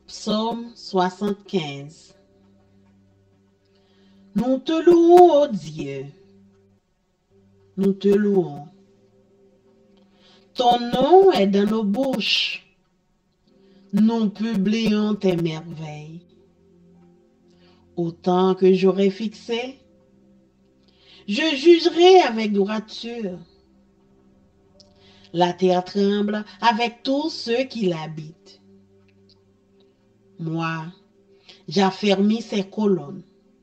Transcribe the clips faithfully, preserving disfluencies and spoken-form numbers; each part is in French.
Psaume soixante-quinze. Nous te louons, ô Dieu. Nous te louons. Ton nom est dans nos bouches. Nous publions tes merveilles. Au temps que j'aurai fixé, je jugerai avec droiture. La terre tremble avec tous ceux qui l'habitent. Moi, j'affermis ses colonnes.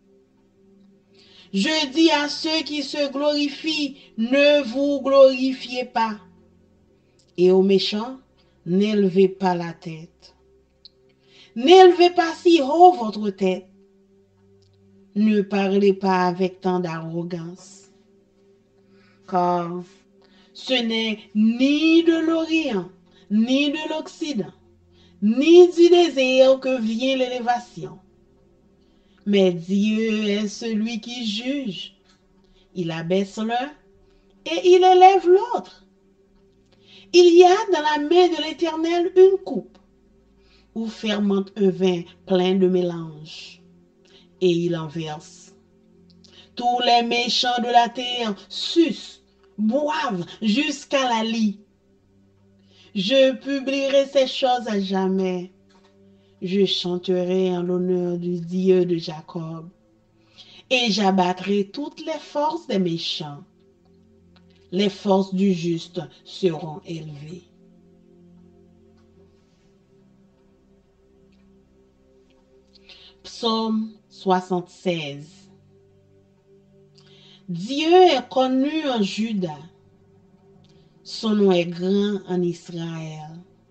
Je dis à ceux qui se glorifient, ne vous glorifiez pas. Et aux méchants, n'élevez pas la tête. N'élevez pas si haut votre tête. Ne parlez pas avec tant d'arrogance. Car ce n'est ni de l'Orient, ni de l'Occident, ni du désert que vient l'élévation. Mais Dieu est celui qui juge. Il abaisse l'un et il élève l'autre. Il y a dans la main de l'Éternel une coupe où fermente un vin plein de mélange, et il en verse. Tous les méchants de la terre sucent, boivent jusqu'à la lie. Je publierai ces choses à jamais. Je chanterai en l'honneur du Dieu de Jacob, et j'abattrai toutes les forces des méchants. Les forces du juste seront élevées. Psaume soixante-seize. Dieu est connu en Juda. Son nom est grand en Israël.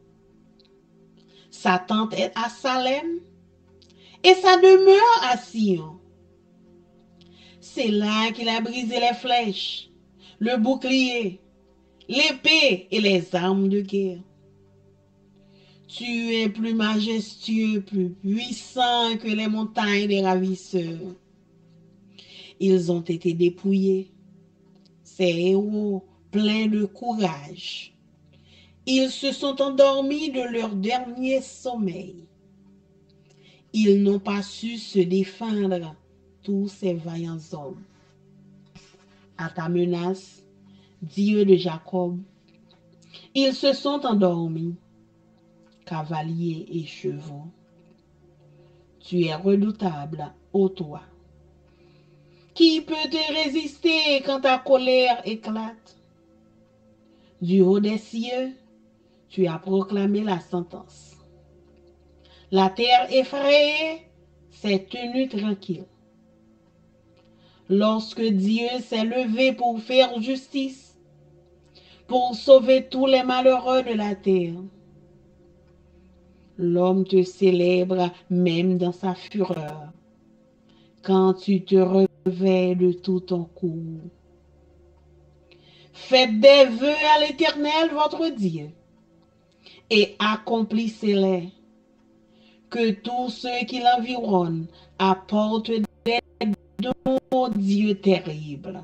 Sa tente est à Salem et sa demeure à Sion. C'est là qu'il a brisé les flèches, le bouclier, l'épée et les armes de guerre. Tu es plus majestueux, plus puissant que les montagnes des ravisseurs. Ils ont été dépouillés, ces héros pleins de courage. Ils se sont endormis de leur dernier sommeil. Ils n'ont pas su se défendre, tous ces vaillants hommes. À ta menace, Dieu de Jacob, ils se sont endormis, cavaliers et chevaux. Tu es redoutable, ô toi. Qui peut te résister quand ta colère éclate? Du haut des cieux, tu as proclamé la sentence. La terre effrayée s'est tenue tranquille. Lorsque Dieu s'est levé pour faire justice, pour sauver tous les malheureux de la terre, l'homme te célèbre même dans sa fureur, quand tu te réveilles de tout ton cours. Faites des vœux à l'Éternel votre Dieu et accomplissez-les. Que tous ceux qui l'environnent apportent des dons au Dieu terrible.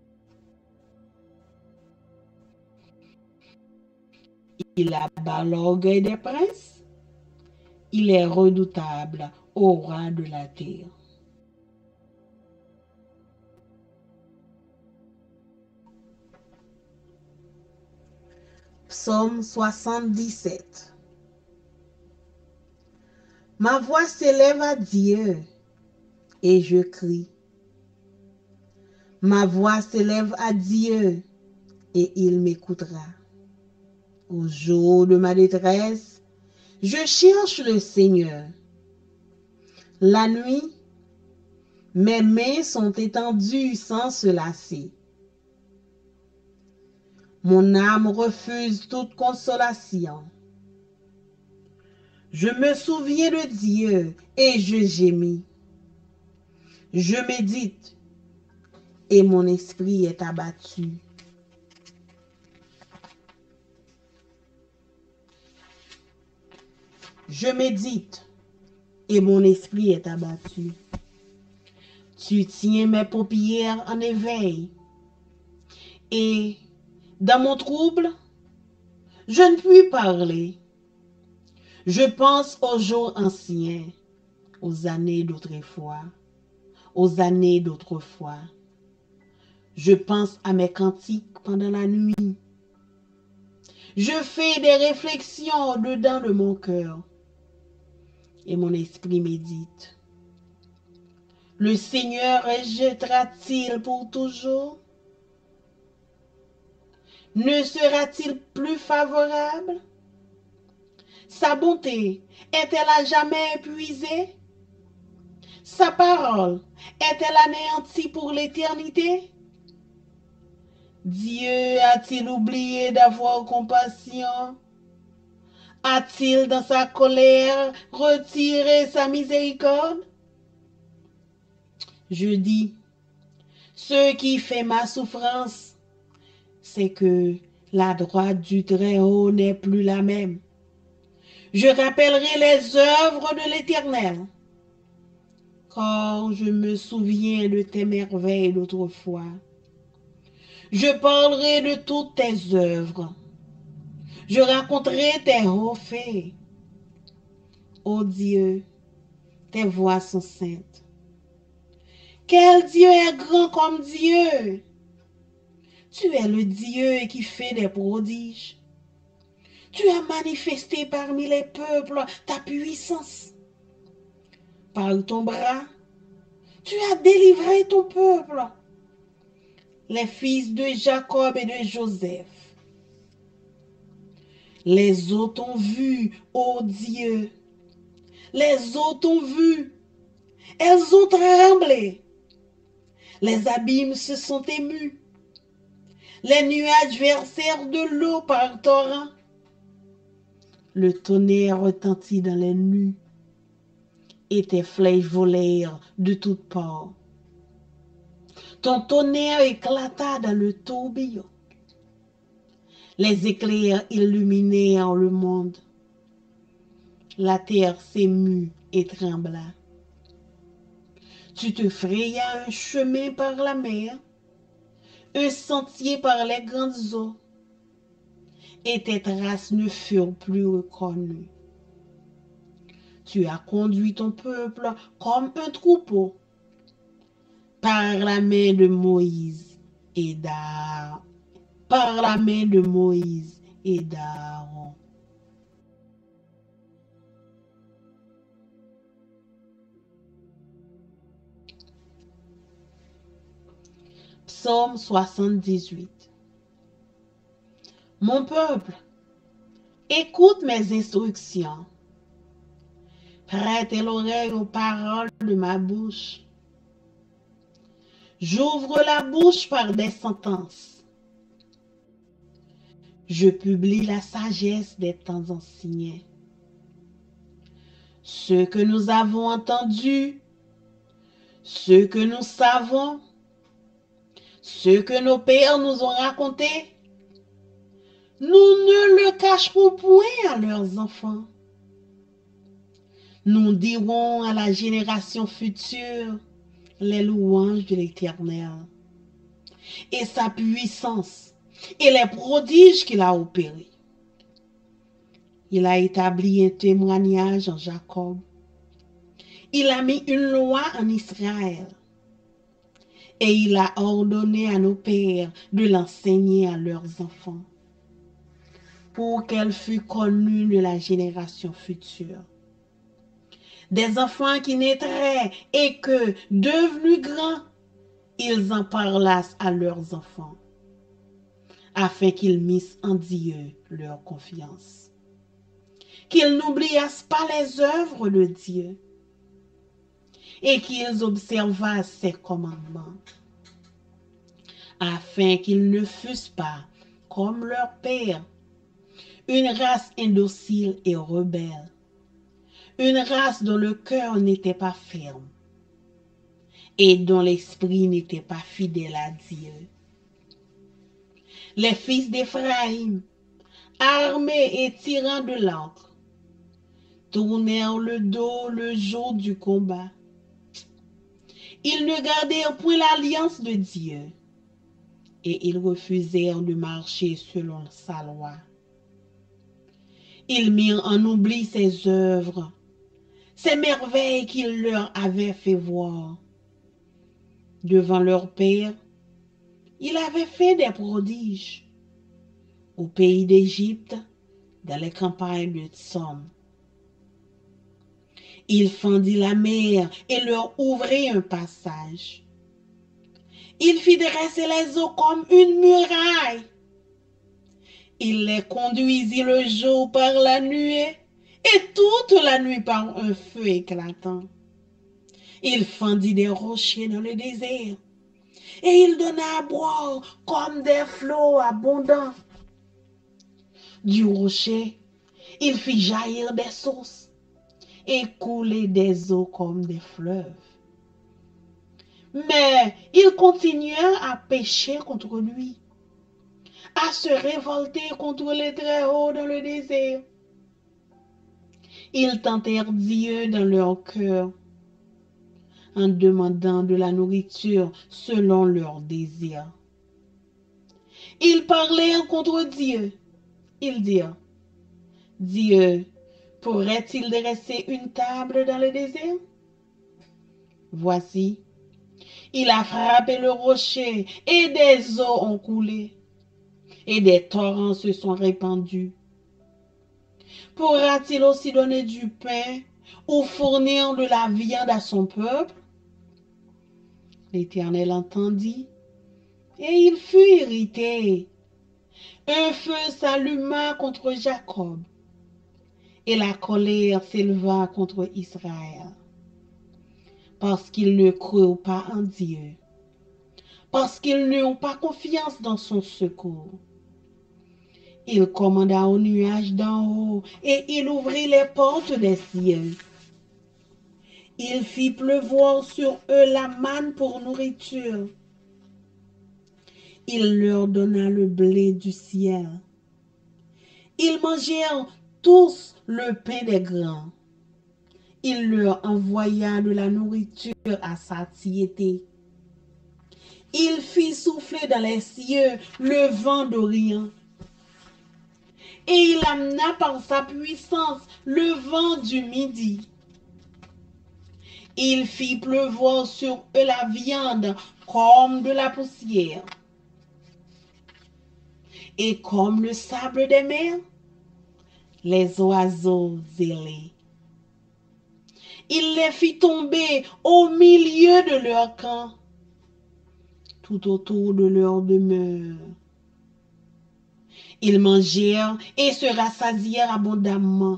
Il abat l'orgueil des princes. Il est redoutable au roi de la terre. Psaume soixante-dix-sept. Ma voix s'élève à Dieu et je crie. Ma voix s'élève à Dieu et il m'écoutera. Au jour de ma détresse, je cherche le Seigneur. La nuit, mes mains sont étendues sans se lasser. Mon âme refuse toute consolation. Je me souviens de Dieu et je gémis. Je médite et mon esprit est abattu. Je médite et mon esprit est abattu. Tu tiens mes paupières en éveil. Et dans mon trouble, je ne puis parler. Je pense aux jours anciens, aux années d'autrefois, aux années d'autrefois. Je pense à mes cantiques pendant la nuit. Je fais des réflexions dedans de mon cœur et mon esprit médite. Le Seigneur rejettera-t-il pour toujours? Ne sera-t-il plus favorable? Sa bonté est-elle à jamais épuisée? Sa parole est-elle anéantie pour l'éternité? Dieu a-t-il oublié d'avoir compassion? A-t-il dans sa colère retiré sa miséricorde? Je dis, ce qui fait ma souffrance, c'est que la droite du Très-Haut n'est plus la même. Je rappellerai les œuvres de l'Éternel, car je me souviens de tes merveilles d'autrefois. Je parlerai de toutes tes œuvres. Je raconterai tes hauts faits. Ô Dieu, tes voix sont saintes. Quel Dieu est grand comme Dieu? Tu es le Dieu qui fait des prodiges. Tu as manifesté parmi les peuples ta puissance. Par ton bras, tu as délivré ton peuple, les fils de Jacob et de Joseph. Les eaux t'ont vu, ô Dieu. Les eaux t'ont vu. Elles ont tremblé. Les abîmes se sont émus. Les nuages versèrent de l'eau par torrent. Le tonnerre retentit dans les nues et tes flèches volèrent de toutes parts. Ton tonnerre éclata dans le tourbillon. Les éclairs illuminèrent le monde. La terre s'émut et trembla. Tu te frayas un chemin par la mer, un sentier par les grandes eaux, et tes traces ne furent plus reconnues. Tu as conduit ton peuple comme un troupeau par la main de Moïse et d'Aaron. Par la main de Moïse et d'Aaron. Psaume soixante-dix-huit. Mon peuple, écoute mes instructions. Prête l'oreille aux paroles de ma bouche. J'ouvre la bouche par des sentences. Je publie la sagesse des temps anciens. Ce que nous avons entendu, ce que nous savons, ce que nos pères nous ont raconté, nous ne le cacherons point à leurs enfants. Nous dirons à la génération future les louanges de l'Éternel et sa puissance et les prodiges qu'il a opérés. Il a établi un témoignage en Jacob. Il a mis une loi en Israël. Et il a ordonné à nos pères de l'enseigner à leurs enfants, pour qu'elle fût connue de la génération future. Des enfants qui naîtraient et que, devenus grands, ils en parlassent à leurs enfants, afin qu'ils missent en Dieu leur confiance, qu'ils n'oubliassent pas les œuvres de Dieu et qu'ils observassent ses commandements, afin qu'ils ne fussent pas, comme leur père, une race indocile et rebelle, une race dont le cœur n'était pas ferme et dont l'esprit n'était pas fidèle à Dieu. Les fils d'Éphraïm, armés et tirant de l'ancre, tournèrent le dos le jour du combat. Ils ne gardèrent point l'alliance de Dieu et ils refusèrent de marcher selon sa loi. Ils mirent en oubli ses œuvres, ces merveilles qu'il leur avait fait voir. Devant leur père, il avait fait des prodiges. Au pays d'Égypte, dans les campagnes de Tsom. Il fendit la mer et leur ouvrit un passage. Il fit dresser les eaux comme une muraille. Il les conduisit le jour par la nuée et toute la nuit par un feu éclatant. Il fendit des rochers dans le désert et il donna à boire comme des flots abondants. Du rocher, il fit jaillir des sources et couler des eaux comme des fleuves. Mais ils continuèrent à pécher contre lui, à se révolter contre les Très-Hauts dans le désert. Ils tentèrent Dieu dans leur cœur en demandant de la nourriture selon leurs désirs. Ils parlèrent contre Dieu. Ils dirent, Dieu pourrait-il dresser une table dans le désert? Voici, il a frappé le rocher et des eaux ont coulé et des torrents se sont répandus. Pourra-t-il aussi donner du pain ou fournir de la viande à son peuple? L'Éternel entendit et il fut irrité. Un feu s'alluma contre Jacob et la colère s'éleva contre Israël parce qu'ils ne crurent pas en Dieu, parce qu'ils n'eurent pas confiance dans son secours. Il commanda au nuage d'en haut et il ouvrit les portes des cieux. Il fit pleuvoir sur eux la manne pour nourriture. Il leur donna le blé du ciel. Ils mangèrent tous le pain des grands. Il leur envoya de la nourriture à satiété. Il fit souffler dans les cieux le vent d'Orient. Et il amena par sa puissance le vent du midi. Il fit pleuvoir sur eux la viande comme de la poussière. Et comme le sable des mers, les oiseaux zélés. Il les fit tomber au milieu de leur camp, tout autour de leur demeure. Ils mangèrent et se rassasièrent abondamment.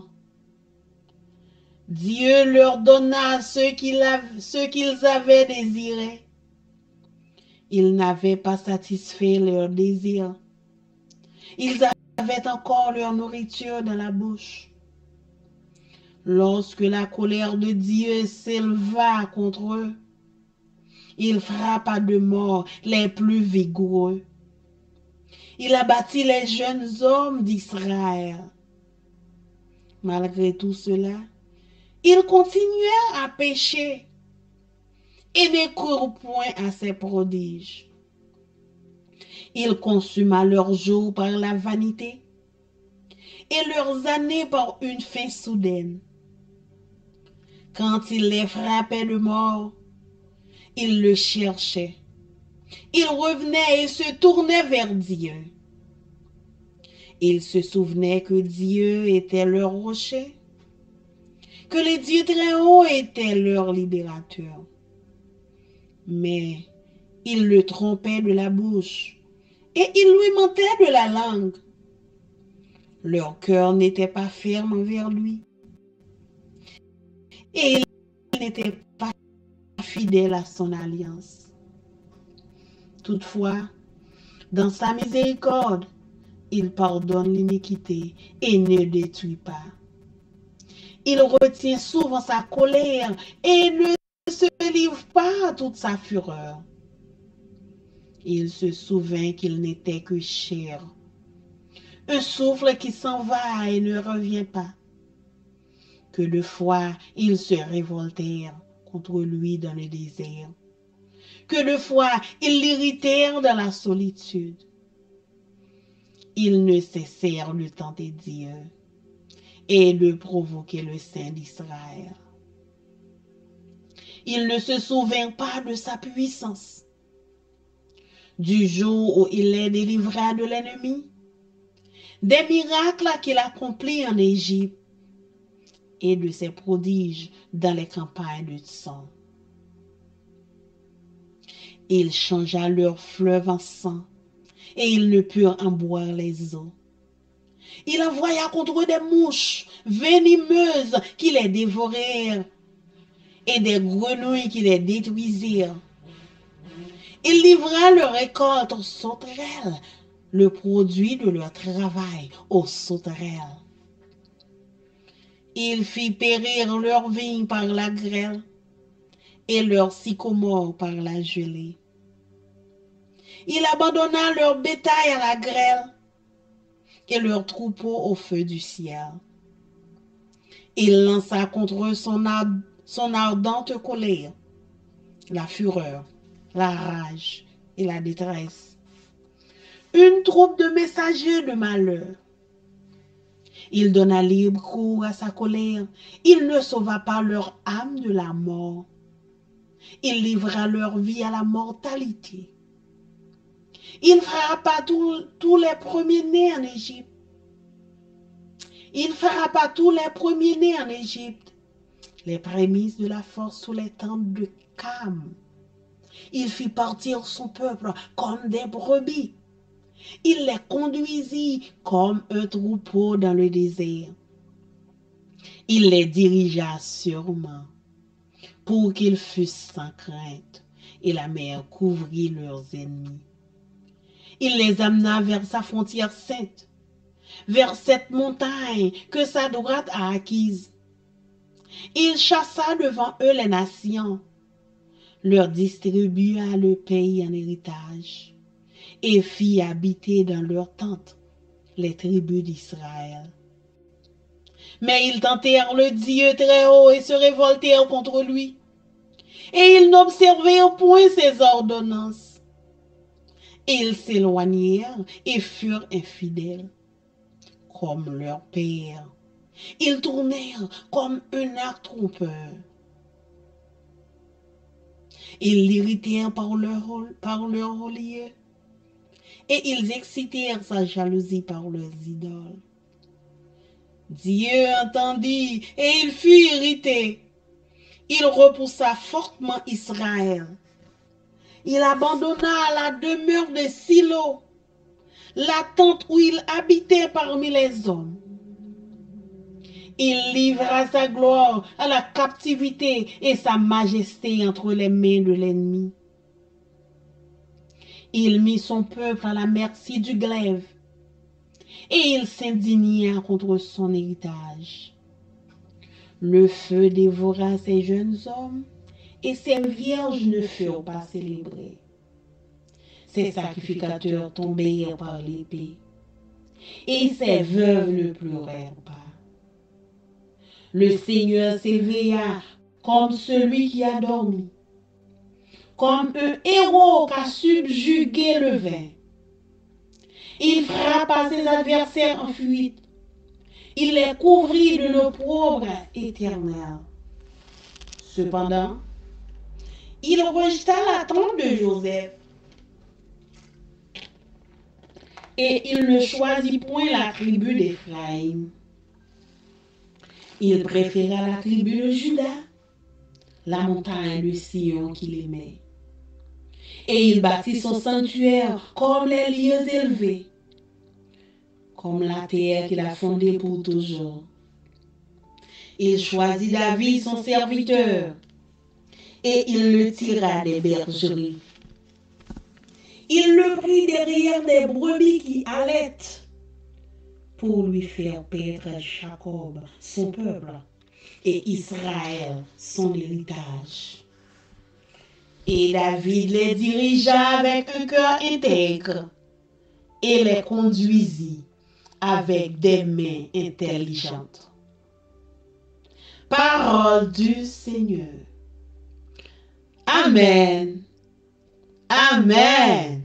Dieu leur donna ce qu'ils avaient, ce qu'ils avaient désiré. Ils n'avaient pas satisfait leur désir. Ils avaient encore leur nourriture dans la bouche. Lorsque la colère de Dieu s'éleva contre eux, il frappa de mort les plus vigoureux. Il abattit les jeunes hommes d'Israël. Malgré tout cela, ils continuèrent à pécher et ne crurent point à ses prodiges. Il consuma leurs jours par la vanité et leurs années par une faim soudaine. Quand il les frappait de mort, ils le cherchaient. Ils revenaient et se tournaient vers Dieu. Ils se souvenaient que Dieu était leur rocher, que les dieux très hauts étaient leur libérateur. Mais ils le trompaient de la bouche et ils lui mentaient de la langue. Leur cœur n'était pas ferme envers lui et ils n'étaient pas fidèles à son alliance. Toutefois, dans sa miséricorde, il pardonne l'iniquité et ne détruit pas. Il retient souvent sa colère et ne se livre pas à toute sa fureur. Il se souvint qu'il n'était que chair, un souffle qui s'en va et ne revient pas. Que de fois ils se révoltèrent contre lui dans le désert. Que de fois ils l'irritèrent dans la solitude. Ils ne cessèrent de tenter Dieu. et de provoquer le Saint d'Israël. Il ne se souvint pas de sa puissance, du jour où il les délivra de l'ennemi, des miracles qu'il accomplit en Égypte et de ses prodiges dans les campagnes de sang. Il changea leurs fleuves en sang et ils ne purent en boire les eaux. Il envoya contre eux des mouches venimeuses qui les dévorèrent et des grenouilles qui les détruisirent. Il livra leur récolte aux sauterelles, le produit de leur travail aux sauterelles. Il fit périr leurs vignes par la grêle et leurs sycomores par la gelée. Il abandonna leur bétail à la grêle et leurs troupeaux au feu du ciel. Il lança contre eux son, ard son ardente colère, la fureur, la rage et la détresse. Une troupe de messagers de malheur. Il donna libre cours à sa colère. Il ne sauva pas leur âme de la mort. Il livra leur vie à la mortalité. Il frappa tous les premiers-nés en Égypte. Il frappa tous les premiers-nés en Égypte, les prémices de la force sous les tentes de Cam. Il fit partir son peuple comme des brebis. Il les conduisit comme un troupeau dans le désert. Il les dirigea sûrement pour qu'ils fussent sans crainte, et la mer couvrit leurs ennemis. Il les amena vers sa frontière sainte, vers cette montagne que sa droite a acquise. Il chassa devant eux les nations, leur distribua le pays en héritage, et fit habiter dans leurs tentes les tribus d'Israël. Mais ils tentèrent le Dieu très haut et se révoltèrent contre lui, et ils n'observèrent point ses ordonnances. Ils s'éloignèrent et furent infidèles, comme leur père. Ils tournèrent comme un arc trompeur. Ils l'irritèrent par leur, par leur lieu, et ils excitèrent sa jalousie par leurs idoles. Dieu entendit et il fut irrité. Il repoussa fortement Israël. Il abandonna la demeure de Silo, la tente où il habitait parmi les hommes. Il livra sa gloire à la captivité et sa majesté entre les mains de l'ennemi. Il mit son peuple à la merci du glaive et il s'indigna contre son héritage. Le feu dévora ses jeunes hommes et ses vierges ne furent pas célébrées. Ses sacrificateurs tombèrent par l'épée et ses veuves ne pleurèrent pas. Le Seigneur s'éveilla comme celui qui a dormi, comme un héros qui a subjugué le vin. Il frappa ses adversaires en fuite. Il les couvrit d'une opprobre éternelle. Cependant, il rejeta la tente de Joseph et il ne choisit point la tribu d'Éphraïm. Il préféra la tribu de Juda, la montagne de Sion qu'il aimait. Et il bâtit son sanctuaire comme les lieux élevés, comme la terre qu'il a fondée pour toujours. Il choisit David, son serviteur, et il le tira des bergeries. Il le prit derrière des brebis qui allaitent pour lui faire paître Jacob, son peuple, et Israël, son héritage. Et David les dirigea avec un cœur intègre et les conduisit avec des mains intelligentes. Parole du Seigneur. Amen. Amen.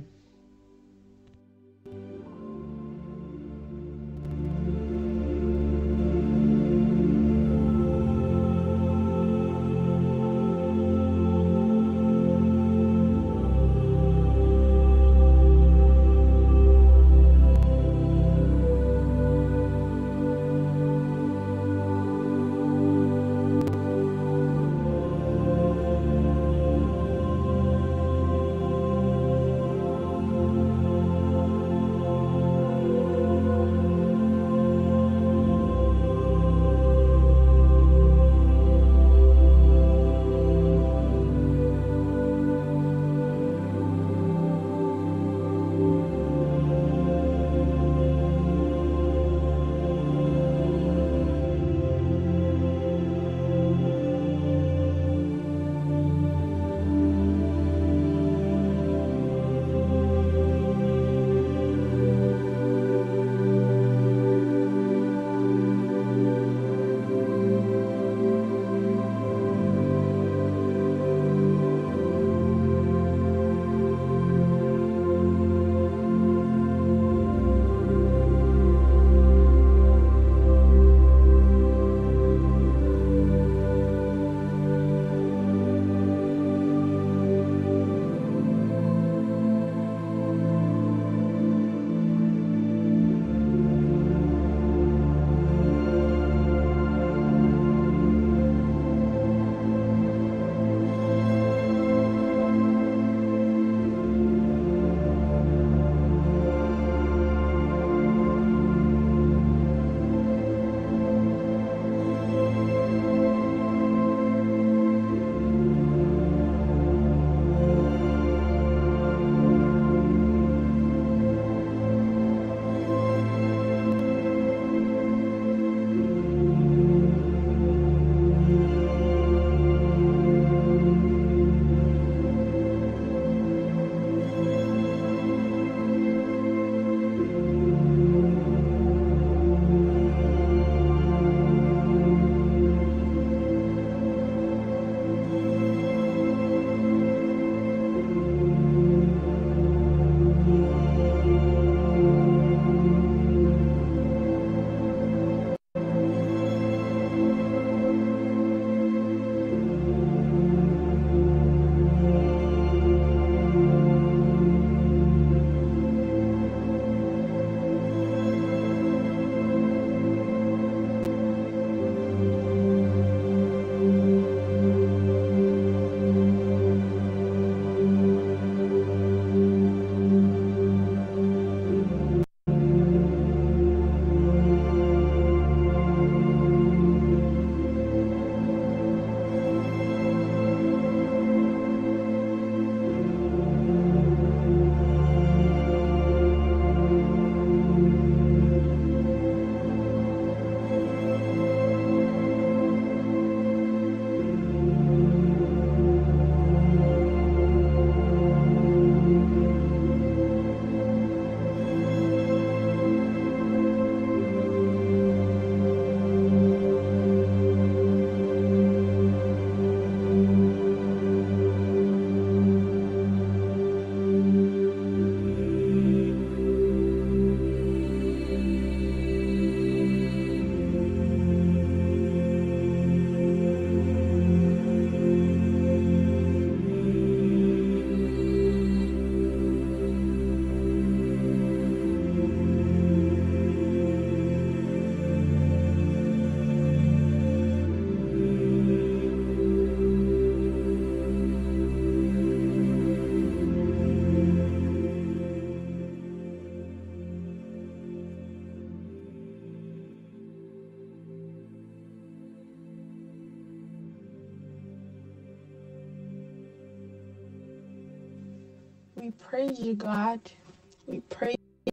We praise you, God. We praise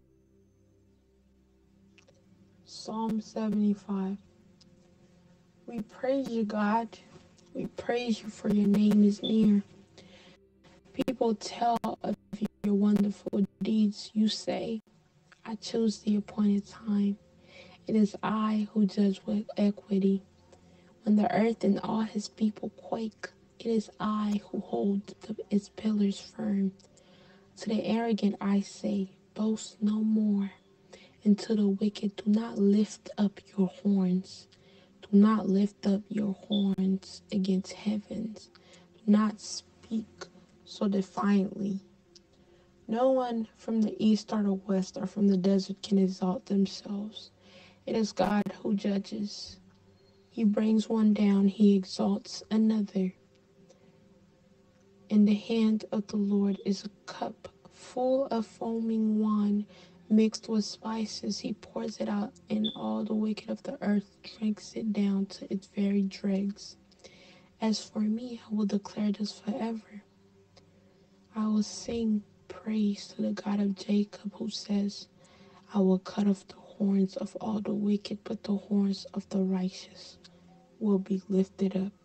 Psalm seventy-five. We praise you, God. We praise you for your name is near. People tell of your wonderful deeds. You say, I choose the appointed time. It is I who judge with equity. When the earth and all his people quake, it is I who hold the, its pillars firm. To the arrogant I say, boast no more. And to the wicked, do not lift up your horns. Do not lift up your horns against heavens. Do not speak so defiantly. No one from the east or the west or from the desert can exalt themselves. It is God who judges. He brings one down, he exalts another. In the hand of the Lord is a cup full of foaming wine mixed with spices. He pours it out, and all the wicked of the earth drinks it down to its very dregs. As for me, I will declare this forever. I will sing praise to the God of Jacob, who says, I will cut off the horns of all the wicked, but the horns of the righteous will be lifted up.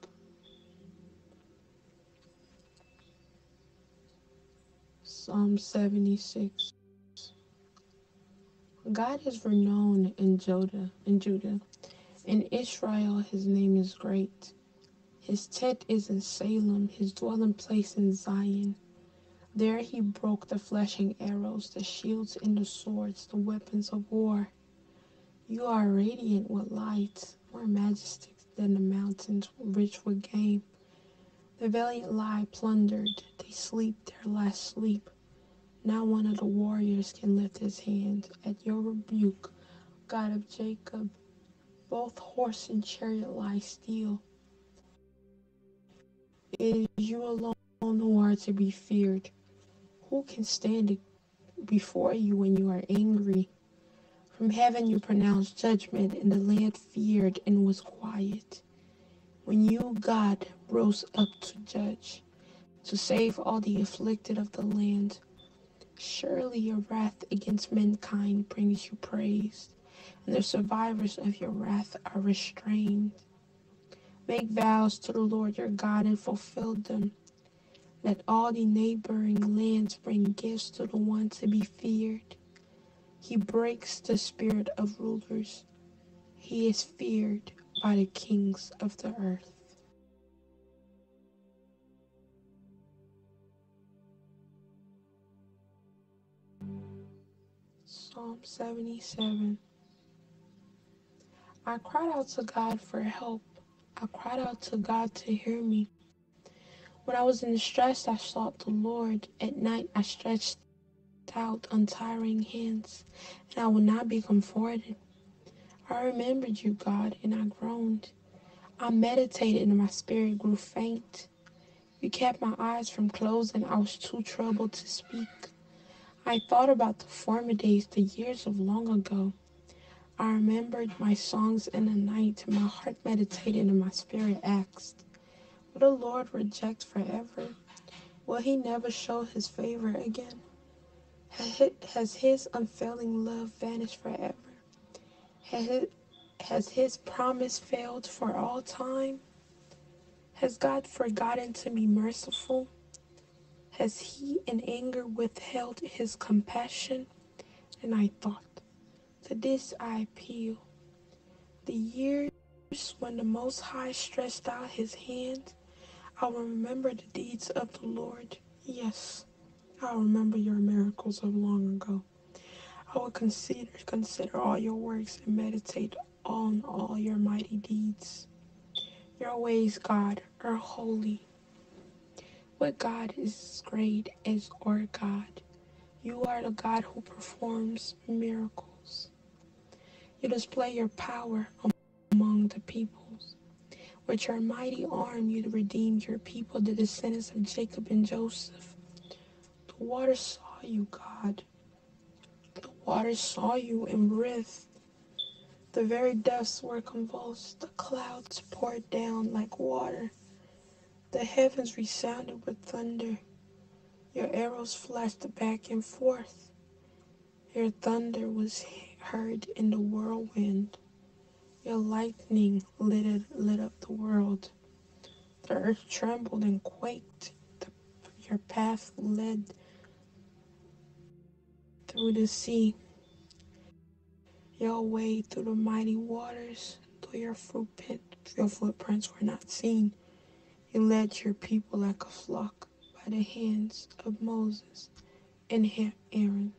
Psalm seventy-six. God is renowned in Judah, in Judah. In Israel his name is great. His tent is in Salem, his dwelling place in Zion. There he broke the flashing arrows, the shields and the swords, the weapons of war. You are radiant with light, more majestic than the mountains, rich with game. The valiant lie plundered, they sleep their last sleep. Not one of the warriors can lift his hand at your rebuke, God of Jacob. Both horse and chariot lie still. It is you alone who are to be feared. Who can stand before you when you are angry? From heaven you pronounced judgment, and the land feared and was quiet. When you, God, rose up to judge, to save all the afflicted of the land, surely your wrath against mankind brings you praise, and the survivors of your wrath are restrained. Make vows to the Lord your God and fulfill them. Let all the neighboring lands bring gifts to the one to be feared. He breaks the spirit of rulers. He is feared by the kings of the earth. Psalm seventy-seven. I cried out to God for help. I cried out to God to hear me. When I was in distress, I sought the Lord. At night, I stretched out untiring hands, and I would not be comforted. I remembered you, God, and I groaned. I meditated, and my spirit grew faint. You kept my eyes from closing. I was too troubled to speak. I thought about the former days, the years of long ago. I remembered my songs in the night. My heart meditated, and my spirit asked, will the Lord reject forever? Will he never show his favor again? Has his unfailing love vanished forever? Has his promise failed for all time? Has God forgotten to be merciful? Has he in anger withheld his compassion? And I thought, to this I appeal. The years when the Most High stretched out his hand, I will remember the deeds of the Lord. Yes, I'll remember your miracles of long ago. I will consider consider all your works and meditate on all your mighty deeds. Your ways, God, are holy. What God is great as our God? You are the God who performs miracles. You display your power among the peoples. With your mighty arm you redeemed your people, the descendants of Jacob and Joseph. The waters saw you, God. The waters saw you and writhed. The very depths were convulsed. The clouds poured down like water. The heavens resounded with thunder. Your arrows flashed back and forth. Your thunder was heard in the whirlwind. Your lightning lit, it, lit up the world. The earth trembled and quaked. The, your path led through the sea, your way through the mighty waters, though your, footprint, your footprints were not seen. You led your people like a flock by the hands of Moses and Aaron.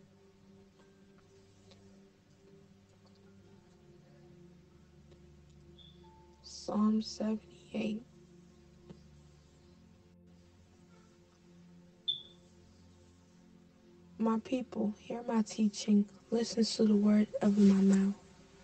Psalm seventy-eight. My people, hear my teaching, listen to the word of my mouth.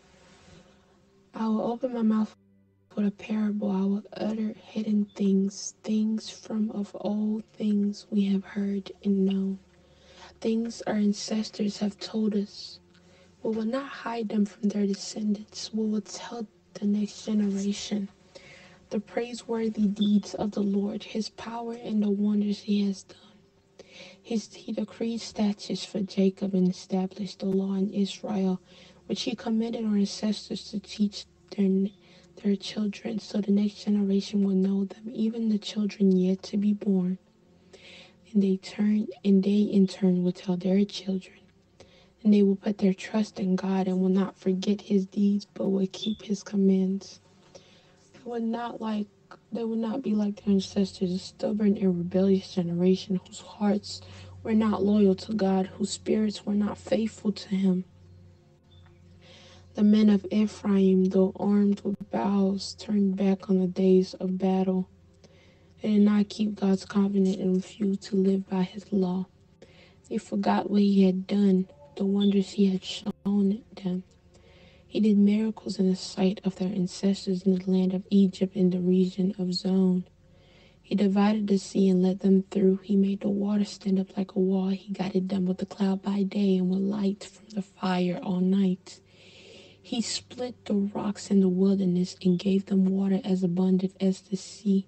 I will open my mouth with a parable. I will utter hidden things, things from of old, things we have heard and known, things our ancestors have told us. We will not hide them from their descendants. We will tell the next generation the praiseworthy deeds of the Lord, his power and the wonders he has done. His, he decreed statutes for Jacob and established the law in Israel, which he commanded our ancestors to teach their, their children, so the next generation will know them, even the children yet to be born. And they turn, and they in turn will tell their children. And they will put their trust in God and will not forget his deeds, but will keep his commands. They will not like they will not be like their ancestors, a stubborn and rebellious generation whose hearts were not loyal to God, whose spirits were not faithful to him. The men of Ephraim, though armed with bows, turned back on the days of battle. They did not keep God's covenant and refused to live by his law. They forgot what he had done, the wonders he had shown them. He did miracles in the sight of their ancestors in the land of Egypt in the region of Zone. He divided the sea and let them through. He made the water stand up like a wall. He guided them with a cloud by day and with light from the fire all night. He split the rocks in the wilderness and gave them water as abundant as the sea.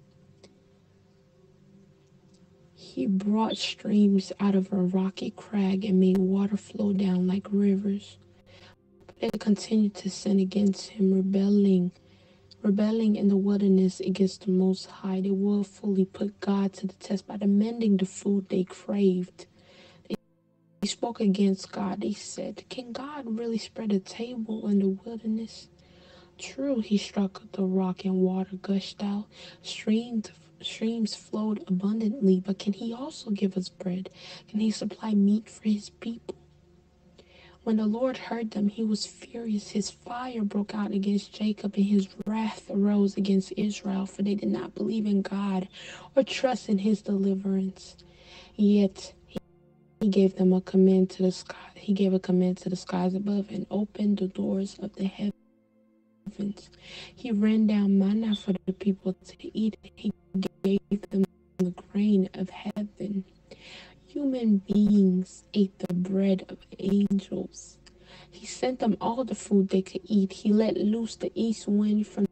He brought streams out of a rocky crag and made water flow down like rivers. But they continued to sin against him, rebelling Rebelling in the wilderness against the Most High. They willfully put God to the test by demanding the food they craved. They spoke against God. They said, "Can God really spread a table in the wilderness?" True, he struck the rock and water gushed out. Streams, streams flowed abundantly, but can he also give us bread? Can he supply meat for his people? When the Lord heard them, he was furious. His fire broke out against Jacob, and his wrath arose against Israel, for they did not believe in God or trust in his deliverance. Yet he gave them a command to the sky. He gave a command to the skies above and opened the doors of the heavens. He ran down manna for the people to eat. He gave them the grain of heaven. Human beings ate the bread of angels. He sent them all the food they could eat. He let loose the east wind from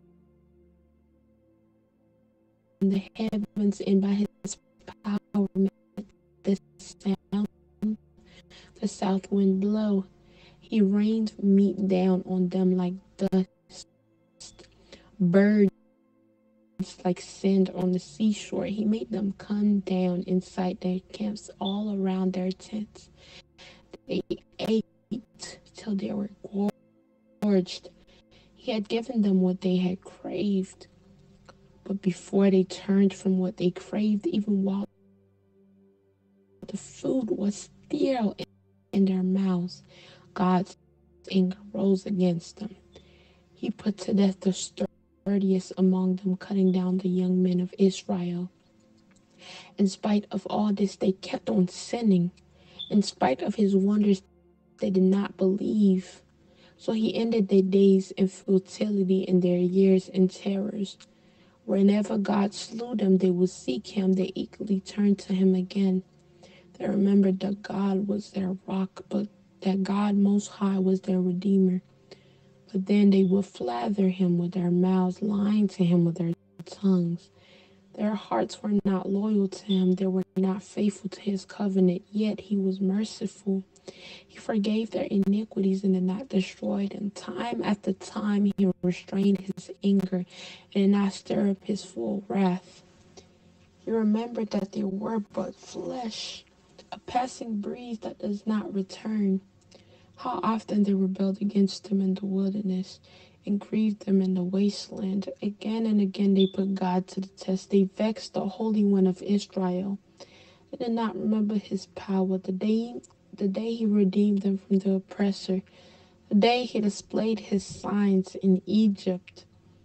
the heavens, and by his power made the sound the south wind blow. He rained meat down on them like dust, birds like sand on the seashore. He made them come down inside their camps all around their tents. They ate till they were gorged. He had given them what they had craved. But before they turned from what they craved, even while the food was still in their mouths, God's anger rose against them. He put to death the sturdiest among them, cutting down the young men of Israel. In spite of all this, they kept on sinning. In spite of his wonders, they did not believe. So he ended their days in futility and their years in terrors. Whenever God slew them, they would seek him. They eagerly turned to him again. They remembered that God was their rock, but that God Most High was their Redeemer. But then they would flather him with their mouths, lying to him with their tongues. Their hearts were not loyal to him. They were not faithful to his covenant. Yet he was merciful. He forgave their iniquities and did not destroy them. Time after time he restrained his anger and did not stir up his full wrath. He remembered that they were but flesh, a passing breeze that does not return. How often they rebelled against him in the wilderness and grieved them in the wasteland. Again and again they put God to the test. They vexed the Holy One of Israel. They did not remember his power, the day, the day he redeemed them from the oppressor, the day he displayed his signs in Egypt,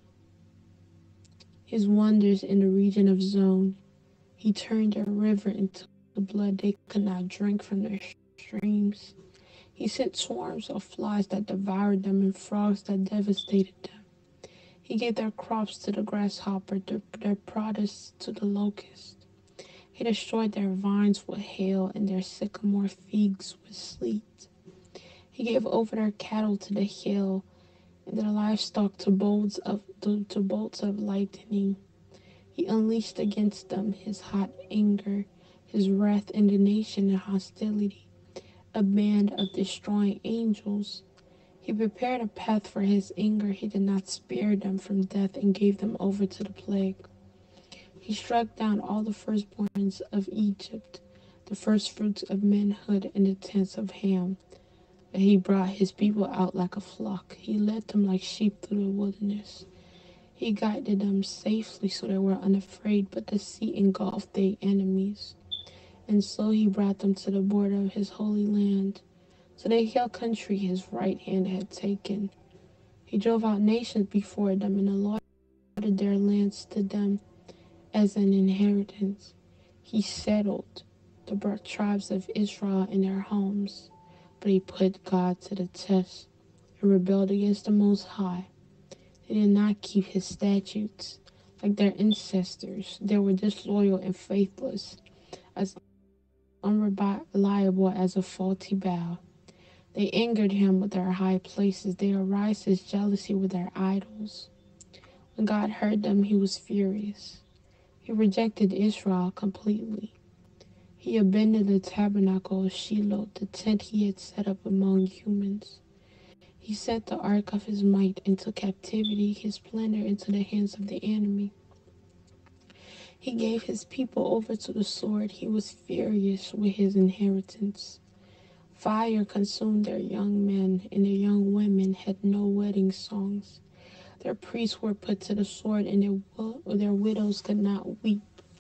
his wonders in the region of Zone. He turned their river into blood. They could not drink from their streams. He sent swarms of flies that devoured them and frogs that devastated them. He gave their crops to the grasshopper, their, their produce to the locust. He destroyed their vines with hail and their sycamore figs with sleet. He gave over their cattle to the hail and their livestock to bolts of to, to bolts of lightning. He unleashed against them his hot anger, his wrath, indignation, and hostility, a band of destroying angels. He prepared a path for his anger. He did not spare them from death and gave them over to the plague. He struck down all the firstborns of Egypt, the firstfruits of manhood in the tents of Ham. But he brought his people out like a flock. He led them like sheep through the wilderness. He guided them safely so they were unafraid, but the sea engulfed their enemies. And so he brought them to the border of his holy land, to the hill country his right hand had taken. He drove out nations before them and allotted their lands to them as an inheritance. He settled the tribes of Israel in their homes, but he put God to the test and rebelled against the Most High. They did not keep his statutes. Like their ancestors, they were disloyal and faithless, as unreliable as a faulty bow. They angered him with their high places. They aroused his jealousy with their idols. When God heard them, he was furious. He rejected Israel completely. He abandoned the tabernacle of Shiloh, the tent he had set up among humans. He sent the ark of his might into captivity, his splendor into the hands of the enemy. He gave his people over to the sword. He was furious with his inheritance. Fire consumed their young men, and their young women had no wedding songs. Their priests were put to the sword, and their, their widows could not weep.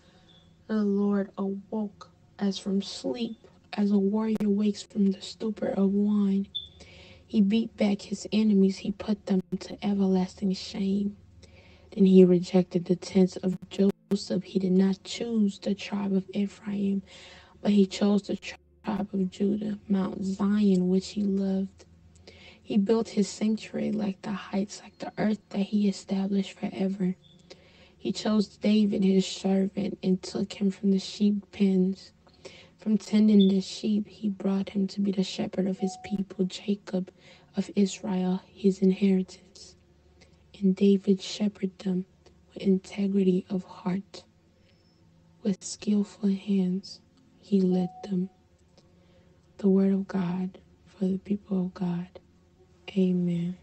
The Lord awoke as from sleep, as a warrior wakes from the stupor of wine. He beat back his enemies. He put them to everlasting shame. Then he rejected the tents of Joseph. He did not choose the tribe of Ephraim, but he chose the tribe of Judah, Mount Zion, which he loved. He built his sanctuary like the heights, like the earth that he established forever. He chose David, his servant, and took him from the sheep pens. From tending the sheep, he brought him to be the shepherd of his people, Jacob of Israel, his inheritance. And David shepherded them with integrity of heart. With skillful hands, he led them. The word of God for the people of God. Amen.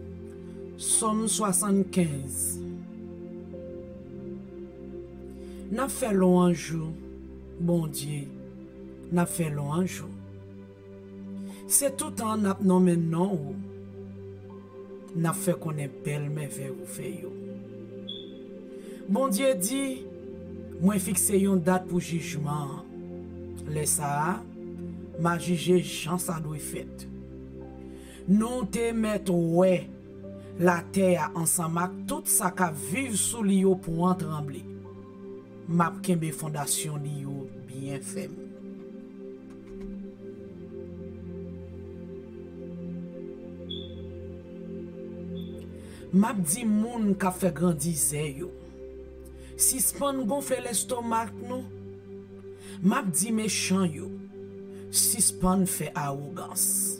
Somme soixante-quinze. n'a fait louange, bon Dieu, n'a fait louange. C'est tout en n'a nommé non, n'a fait qu'on est belle merveille ou fait yo. Bon Dieu dit, moi fixé une date pour jugement. Laisse ça, m'a jugé Jean ça doit fait. Nous te mettre ouais la terre ensemble avec tout ça qui vivre sous l'io pour en trembler. M'a kembe fondation l'io bien ferme. M'a dit moun ka fait grandir yo. Si span gonfle l'estomac nou, m'a dit méchant yo. Si span fait arrogance.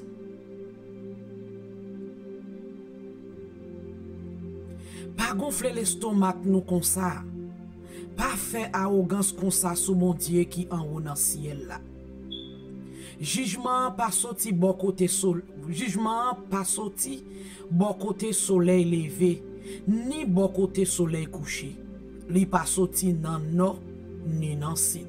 Pas gonfler l'estomac nous comme ça. Pas faire arrogance comme ça sous mon Dieu qui en haut dans le ciel là. Jugement pas sorti bon côté sol, jugement pas sorti bon côté soleil levé, ni bon côté soleil couché. Li pas sorti dans nord ni dans sud.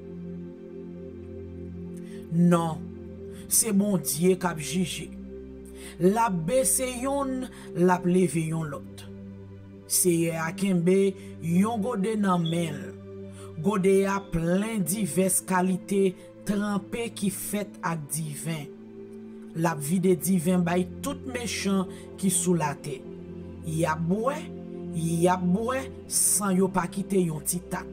Non, c'est bon Dieu qui a jugé. La baissé yon, la levé yon l'autre. C'est à Kembe, yon gode nan mel. Gode a plein diverses qualités trempées qui fait ak divin. La vie de divin bay tout méchant qui sous la terre. Y a boué, y a boué sans yo pas quitter yon titak.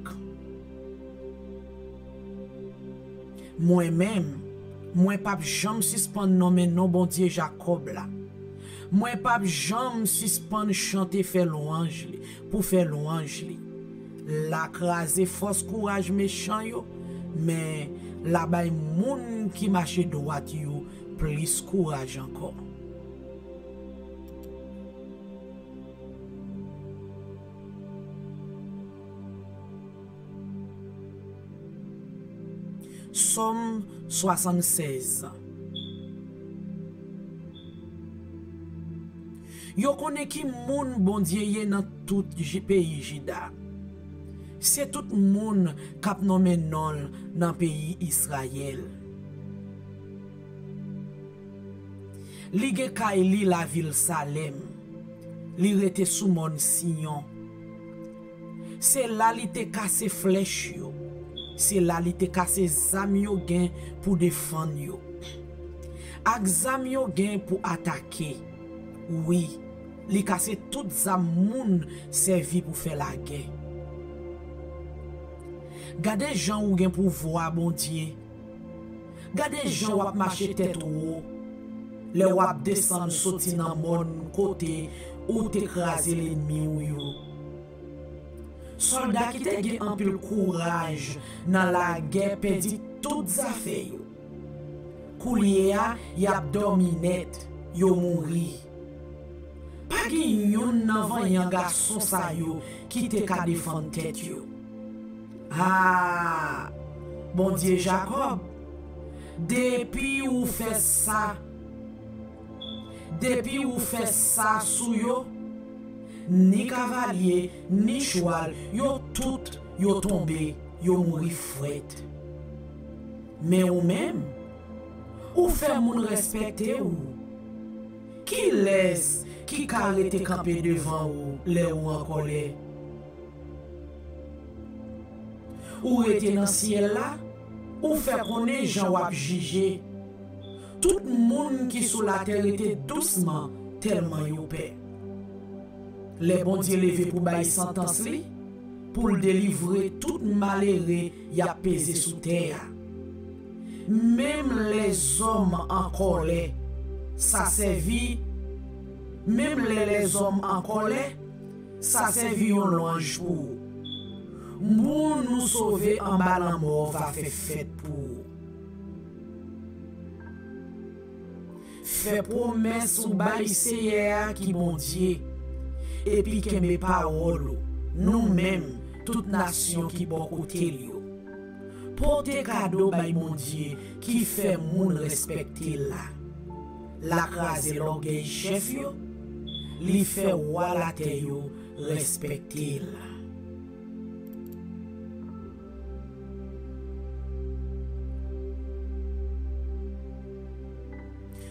Moi-même, moi pas jamais suspend nommer non bon Dieu Jacob là. Moi pas jamais suspend chanter faire louange li, pour faire louange li. La crase force courage méchant yo, mais la bay moun qui marche droit yo plus courage encore. Somme soixante-seize. Yo connaît qui moun bon Dieu dans tout pays Jida. C'est tout moun k'ap nommé non dans pays Israël. Li ge kay li la ville Salem. Li rete sous mon Sion. C'est là li te cassé flèche yo. C'est là li te cassé zam yo gen pour défendre yo. Ak zam yo gen pour attaquer. Oui, li cassé tout zam moun servi pour faire la guerre. Gade gens ou gen pour voir bon Dieu. Gade gens wap marcher tête haut. Le wap descend sorti dans mon côté ou t'écraser l'ennemi ou yo. Soldat qui te gen un peu courage dans la guerre perdi toutes affaires yo. Koulier a y ap dormi net, yo mouri. Pas gen yon nan vanyan garçon sa yo qui te ka défendre tête yo. Ah, bon Dieu Jacob, depuis ou fait ça, depuis ou fait ça sous yo, ni cavalier, ni cheval, yo tout, yo tombé, yo mouri fouette. Mais ou même, ou fait moun respecter ou, qui laisse, qui carré te camper devant ou, les ou en colère. Ou était dans le ciel là, ou fait qu'on est gens wap jugé. Tout le monde qui sous la terre était doucement, tellement yo paix. Les bons Dieu levé pour bailler sentence li, pour le délivrer tout malheureux y a pesé sous terre. Même les hommes en colère, ça servit, même les, les hommes en colère, ça servit un louange pour. Moun nous sauver en bas la mort va faire fête pour. Fait promesse ou bail seyea qui bon Dieu. Et puis que mes paroles, nous-mêmes, toute nation qui bon côté liyo. Porter cadeau bay mon Dieu qui fait moun respecter là. La crase l'orgueil chef yo, li fait roi la terre yo respecter là.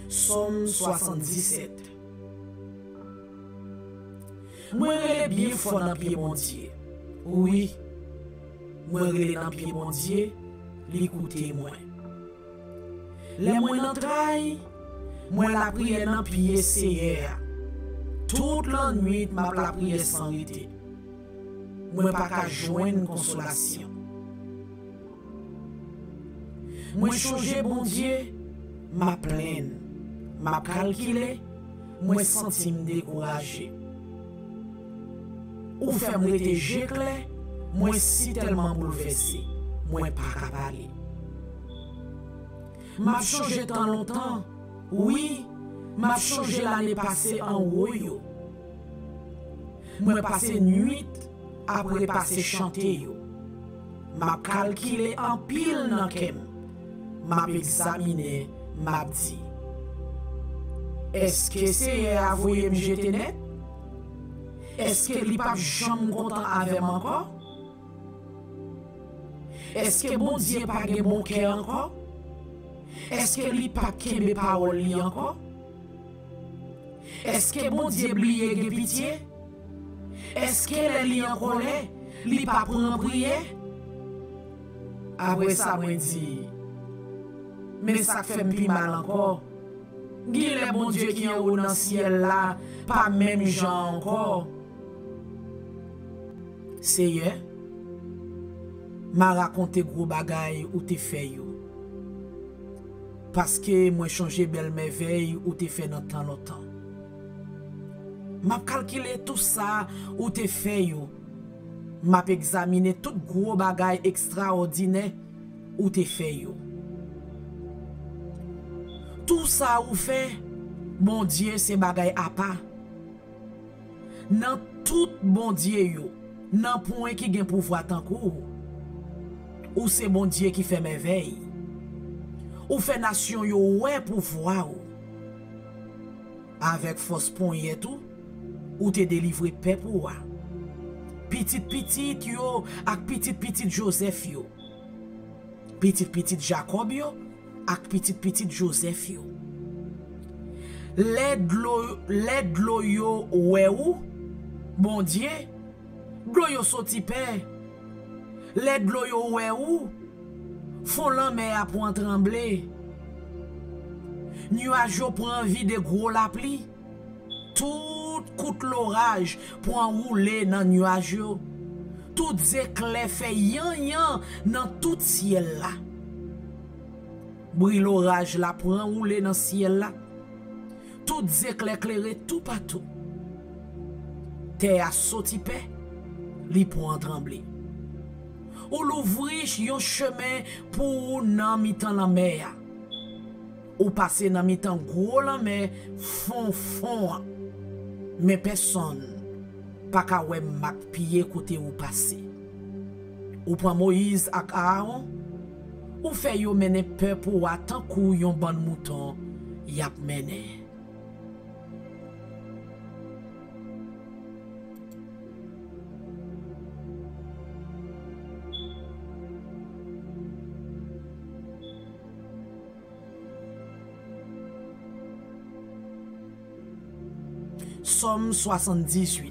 Somme soixante-dix-sept. Moi relè bien fort dans pied mon Dieu. Oui. Moi relè dans pied mon Dieu, l'écouter moi. Les moi n'entraille, moi la prière dans pied Seigneur. Toute la nuit m'a la prière sans arrêter. Moi pas qu'à joindre consolation. Moi changer bon Dieu, m'a pleine, m'a calculé, moi senti me découragé. Ou fait moi été géclé, moi si tellement bouleversé, moi pas qu'à parler. M'a changé tant longtemps, oui, m'a changé l'année passée en haut. Moi passé nuit après passer chanter yo. M'a calculé en pile nan kem. M'a examiné, m'a dit. Est-ce que c'est avoué me jeter net? Est-ce que li pas jamais content avec moi encore? Est-ce que bon Dieu pas gen bon cœur encore? Est-ce que li pas kembe parole li encore? Est-ce que bon Dieu oublié gen pitié? Est-ce que li en colère, li pas prend prière? Après ça moi dit, mais ça fait plus mal encore. Gi le bon Dieu qui en haut dans ciel là, pas même gens encore. Seigneur, m'a raconté gros bagay ou te fait yo. Parce que moi changé belle merveille ou te fait dans tant longtemps. M'a calculé tout ça ou te fait yo. M'a examiné tout gros bagay extraordinaire ou te fait yo. Tout ça ou fait, bon Dieu c'est bagay à pas. Nan tout bon Dieu yo, nan point qui gen pouvoir tant kou. Ou c'est bon Dieu qui fait merveille. Ou fait nation yo ouais pouvoir ou. Avec force point tout, ou te délivrer paix pour. Petit petit yo ak petit petit Joseph yo. Petit petit Jacob yo ak petit petit Joseph yo. L'aide lo yo ouais ou bon Dieu. Glo yo soti paix. L'aide lo yo ouais ou font l'homme a point trembler. Nuage yo prend vie de gros la pluie. Tout coûte l'orage pour enrouler dans nuage yo. Tout éclair fait yan yan dans tout ciel là. Brille l'orage là pour enrouler dans ciel là. Tout éclair éclairé tout partout. Terre a sauté paix, li pour en trembler. Ou l'ouvrir yon chemin pour nan mitan la mer. Ou passer nan mitan gros la mer fond fond. Mais personne pas ka wè mak pied côté ou passer. Ou prend Moïse ak Aaron ou fait yo mener peuple pour attendre kou yon bon mouton yap mené. Somme soixante-dix-huit.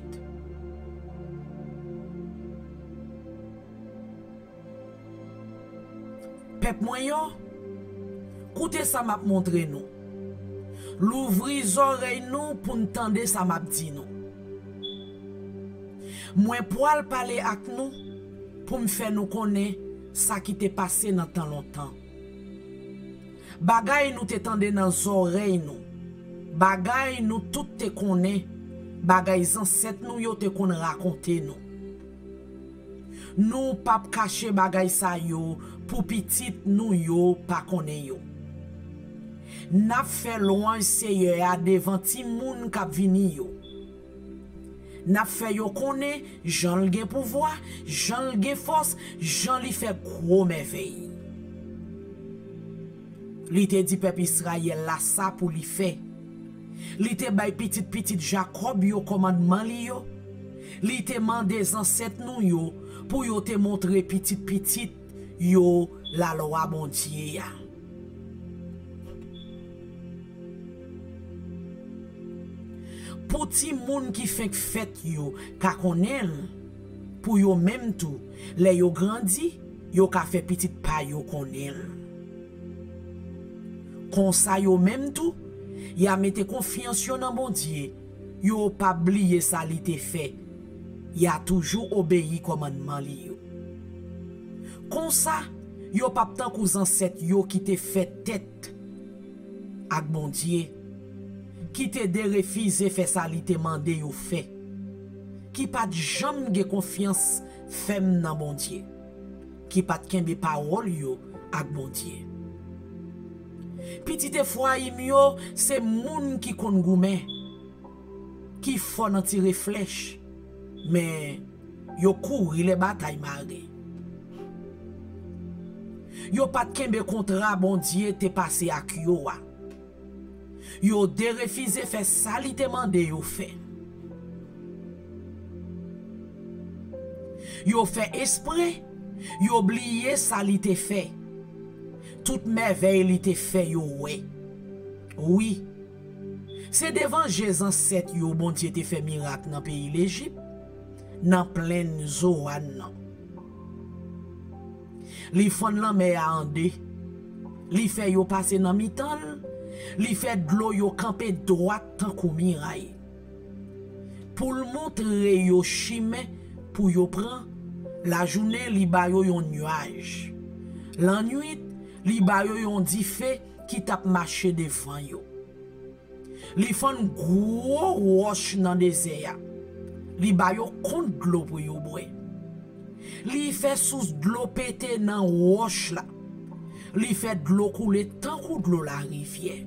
Pep moyen, écoutez ça m'a montré nous. L'ouvrir oreilles nous pour entendre ça m'a dit nous. Moi poil parler avec nous pour me faire nous connaître ça qui t'est passé dans tant longtemps. Bagay nous t'étendé dans oreilles nous. Bagay nous tout te connaît. Bagay ancêtres nous yo te kon raconter nous. Nous pas cacher bagay sa yo pour petit nous yo pas connaît yo. N'a fait loin Seigneur a devant ti moun k'ap vini yo. N'a fait yo connaît Jean le gen pouvoir, Jean le gen force, Jean li fait gros merveille. Li te dit peuple Israël la ça pour li fait. Li te bay petit petit Jacob yo commandement li yo. Li te mande des ancêtres nou yo pour yo te montrer petit petit yo la loi bon Dieu ya. pour ti moun qui fait fête yo ka konel pour yo même tout les yo grandi yo ka fait petit pa yo konel kon sa yo même tout y a mette confiance yo dans bon Dieu yo pas oublier ça li te fait y a toujours obéi commandement li yo kon sa yo pas tant que ancêtres yo qui te fait tête ak bon Dieu qui te de refuser faire ça li te mandé yo fait qui pas jamais ge confiance femme dans bon Dieu qui pas kembe parole yo ak bon Dieu petite fois yo c'est moun qui kon goumen qui font nan tirer flèche mais yo couri les batailles maré yo pas kembe contrat bon Dieu te passé ak yo wa yo de refuser faire ça li te mandé yo fait yo fait esprit yo oublié ça li te fait toute merveille li te fait yo ouais oui c'est devant Jésus ancêtre yo bon Dieu te fait miracle dans pays l'Égypte dans pleine Zoan li fon la mer a andé li fait yo passer dans mi-temps li fait de l'eau yo camper droite tant kou miraille pour le montrer yo chemin pour yo prend la journée li ba yo yon nuage la nuit li ba yo yon di fait qui tap marcher devant yo li fon gros roche dans désert li ba yo compte de l'eau pour yo boire li fait sous de l'eau pété dans roche là li fait de l'eau couler tant kou de l'eau la rivière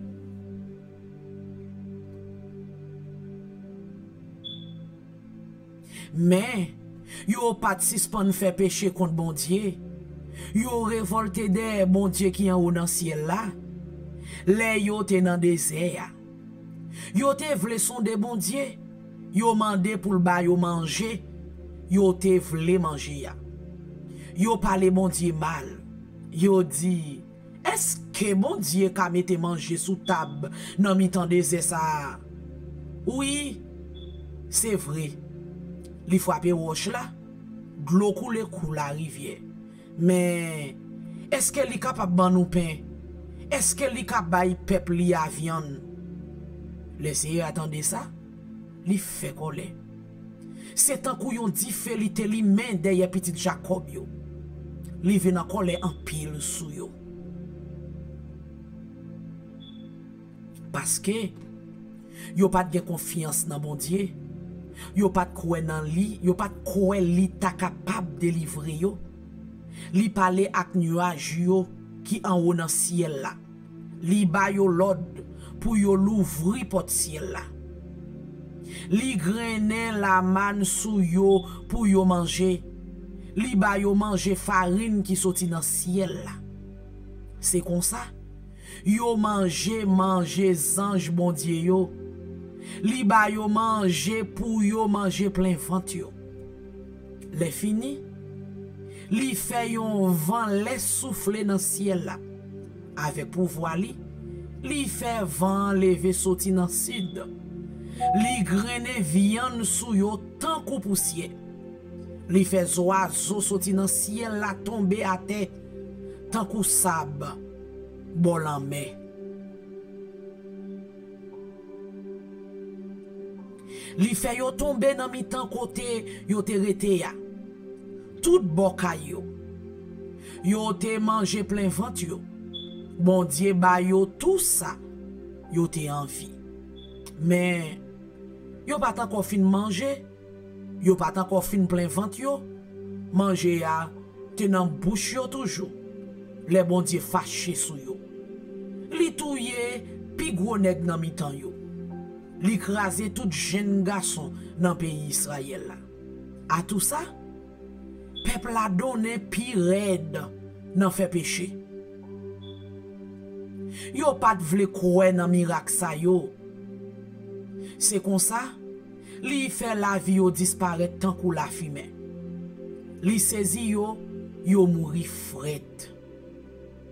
mais yo pas suspend faire péché contre bon Dieu yo révolté des bon Dieu qui en haut dans ciel là les yo te dans désert yo te vle sonde bon Dieu yo mandé pour le ba yo manger yo te vle manger ya yo parlé bon Dieu mal yo dit est-ce que bon Dieu ka mette manger sous table dans mi-temps désert ça oui c'est vrai li frappe roche là de l'eau coule coule la rivière mais est-ce que li capable ban nous pain est-ce que li capable bay peuple li a viande laissez attendre ça li fait colère c'est tant kou yon di fait li te li main derrière petit Jacob yo li vinn en colère en pile sou yo parce que yo pas de confiance dans bon Dieu yo pas croire dans li yo pas croire li ta capable délivrer yo li parler ak nuage yo qui en haut dans ciel là li ba yo l'ordre pour yo l'ouvrir porte ciel là li grainer la manne sou yo pour yo manger li ba yo manger farine qui sorti dans ciel là c'est comme ça yo manger manger ange bon Dieu yo li ba yo manger pour yo manger plein ventre yo les fini li fait yon vent les souffler dans ciel là avec pouvoir li li fait vent lever sorti dans sud li grainer viande sou yo tant kou poussière li fait oiseau sorti dans ciel là tomber à terre tant kou sable bol en mer li fait yo tomber dans mi-temps côté yo te rete ya tout bokay yo yo te manger plein ventre yo bon Dieu ba yo tout ça yo te envie mais yo pas encore fin manger yo pas encore fin plein ventre yo manger ya te nan bouche yo toujours les bon Dieu fâché sou yo li touye pi gros nèg nan mi-temps yo li krasé tout jeune garçon dans pays Israël là à tout ça peuple a donné pi raide nan fait péché yo pas vle croire nan miracle ça yo c'est comme ça li fait la vie yo disparaître tant kou la fumée li saisi yo yo mouri fret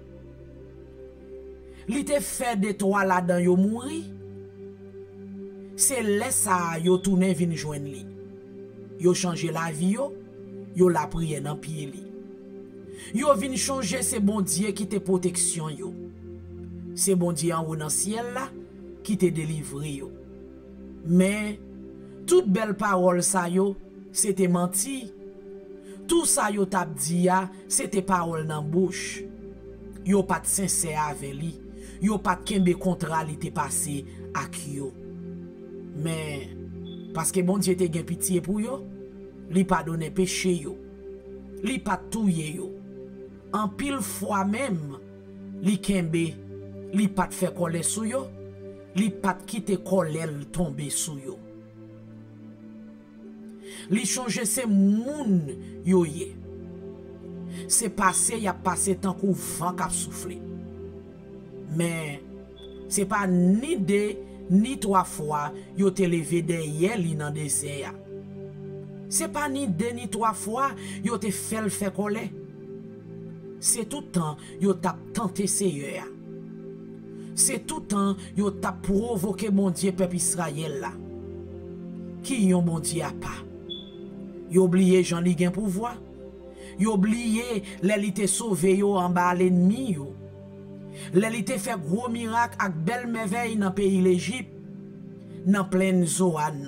li te fait de toi là-dedans yo mouri c'est là ça yo tourné vinn joindre li. Yo changer la vie yo, yo la prière dans pied li. Yo vinn changer c'est bon Dieu qui te protection yo. C'est bon Dieu en haut dans ciel là qui te délivre yo. Mais toute belle parole ça yo, c'était menti. Tout ça yo tap di ya, c'était parole dans bouche. Yo pas de sincère avec li. Yo pas de kembe contrat li te passé ak yo. Mais parce que bon Dieu te gen pitié pour yo, li pas donné péché yo. Li pas touye yo. En pile fois même, li kembe, li pas fait coller sou yo, li pas quitter kolel tomber sou yo. Li change se moun yo ye. C'est passé, y a passé tant kou vent k'ap soufflé. Mais c'est pas ni deux ni trois fois yo te levé derrière li nan désert. C'est pas ni deux ni trois fois yo te fait le fait coller. C'est tout temps yo t'a tenté Seigneur. C'est tout temps yo t'a provoqué mon Dieu peuple Israël là. Qui yon bon Dieu a pas. Yo oublié Jean li gen pouvoir. Yo oublié les te sauvé yo en bas l'ennemi yo. Les te fait gros miracle ak belle merveille dans pays l'Égypte, dans pleine Zoan.